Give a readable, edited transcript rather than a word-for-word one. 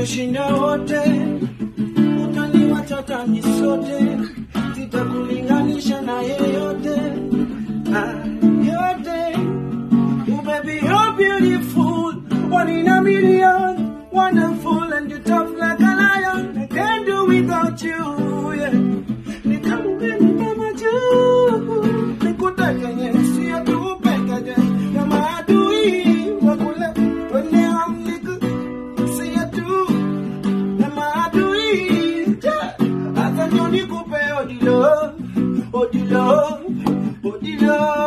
tushinda wote, utaniwacha tani sote, sitakulinganisha na yeyote, yote. Oh baby, you're beautiful, 1 in a million, wonderful, and you're tough like a lion. I can't do without you, yeah. Nikamubeni kama juu, nikutaka nyesi ya tupeka je, na maadui wakule wende amliku, siya tu, na maadui je, hata nyo nikupe odilo, odilo, odilo.